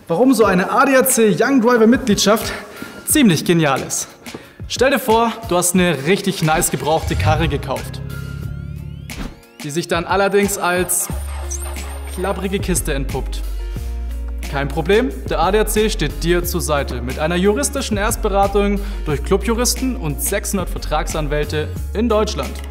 warum so eine ADAC Young Driver Mitgliedschaft ziemlich genial ist. Stell dir vor, du hast eine richtig nice gebrauchte Karre gekauft, die sich dann allerdings als klapprige Kiste entpuppt. Kein Problem, der ADAC steht dir zur Seite mit einer juristischen Erstberatung durch Clubjuristen und 600 Vertragsanwälte in Deutschland.